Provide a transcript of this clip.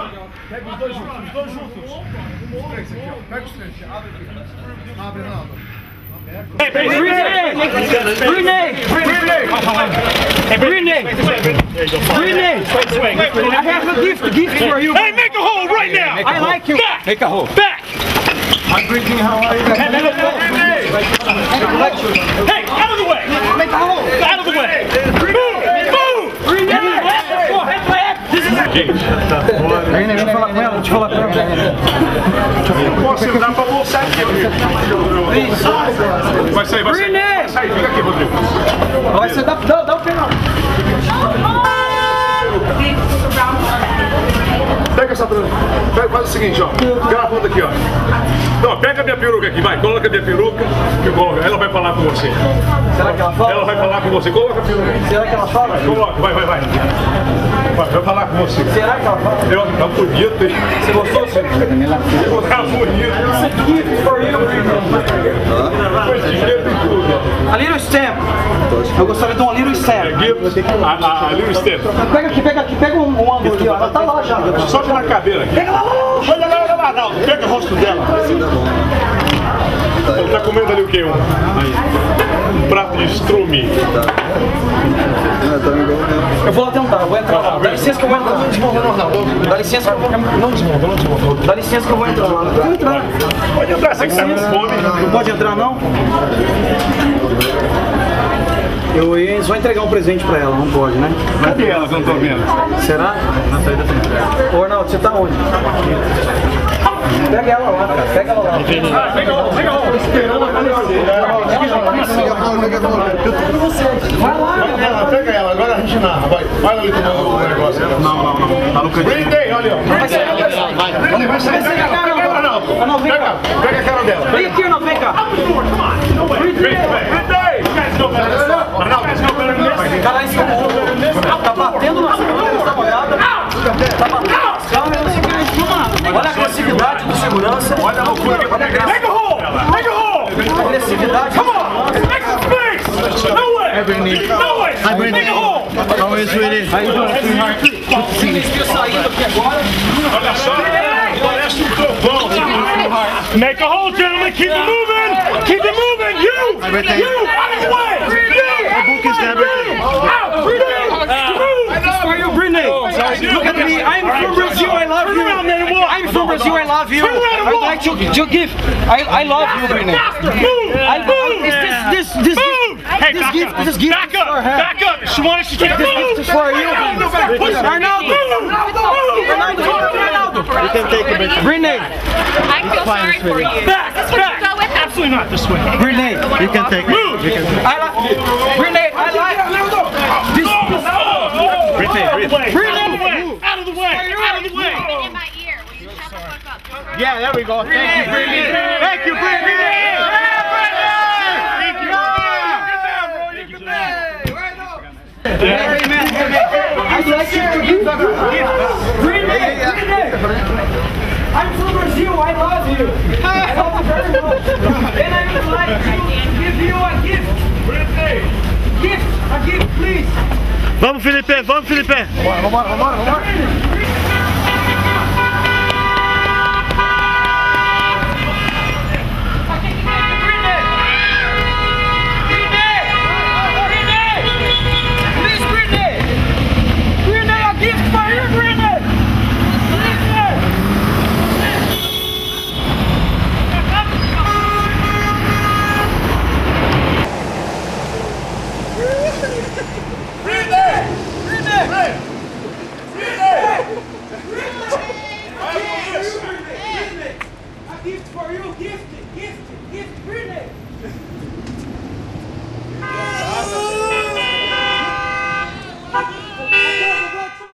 Pega os dois juntos, Os três aqui, ó. Pega os três, abre aqui. Abre, Ronaldo. Britney! I have a gift for you. Hey, make a hole right now! I like you. Back! Make a hole. Back! I'm drinking, how are you? Hey, out of the way! Make a hole. Out of the way! Move! Move! Britney, deixa eu falar com ela, deixa eu falar com ela. Posso entrar pra bolsa aqui, Vai sair, vai sair. Vai sair, fica aqui, Rodrigo. Vai ser, dá o penal. Pega essa trança. Faz o seguinte, ó. Gravando aqui, ó. Não, pega a minha peruca aqui, vai. Coloca a minha peruca. Ela vai falar com você. Será que ela fala? Ela vai falar com você. Coloca a peruca aí. Será que ela fala? Coloca, vai. Vai falar com você. Será que ela fala? Tá bonito, hein? Você gostou, senhor? Tá bonito. A little stamp. Eu gostaria de um little stamp. A little step. Pega aqui, pega um ângulo ali, ó. Ela tá lá já. Sobe na cadeira aqui. Pega lá. Olha lá, não. Pega o rosto dela. Ele tá comendo ali o quê? Um prato de strume. Eu vou lá tentar, eu vou entrar lá. Dá licença que eu vou entrar. Não desmonta, não. Dá licença que eu vou entrar. Não desmonta. Dá licença que eu vou entrar lá. Eu vou entrar. Pode entrar, você que tá com fome. Não pode entrar, não? Eu ia só entregar um presente pra ela, não pode, né? Cadê ela que eu não tô vendo? Será? Na saída tem. Ô, Arnaldo, você tá onde? Pega ela lá, cara. Pega ela lá. Pega o esperando a Vai lá. Pega ela, agora a gente narra. Vai ali tomando o negócio. Não. Tá no cantinho. Britney, olha, ó. Britney, vai sair. Pega a cara dela. Vem aqui, Arnaldo, vem cá. Britney! Arnaldo, Cara, isso tá batendo nas câmeras, dá uma olhada. Tá batendo nas câmeras. Olha a agressividade do segurança. olha a loucura que é pra pegar. Make a hole! Make a hole! A agressividade. Come on! Make some space! No way! No way! Make a hole! How is it? Saindo aqui agora. Olha só, parece um trovão. Make a hole, gentlemen! Keep it moving! Keep it moving! You! Out of the way! For you, Britney. Look at me. I'm from Brazil. I love you. I'm from Brazil. I love you. I'd like to give. I love you, Britney. This gift. Back up! She wanted to take This gift is for you. Arnaldo. You can take it, Britney. I feel sorry for you. Back! This is what you go with? Absolutely not this way. Britney. You can take it. Move! Britney. I like this. Britney! Out of the way! In my ear. Will you shut the fuck up? Yeah, there we go. Thank you, Britney. Thank you, Britney. I'd like you to give Britney. I'm from Brazil. I love you. I love you very much. And I would like to give you a gift. Britney. A gift, please. Vamos, Felipe! Vamos, Felipe! Vambora. Gift for you, gift, Britney.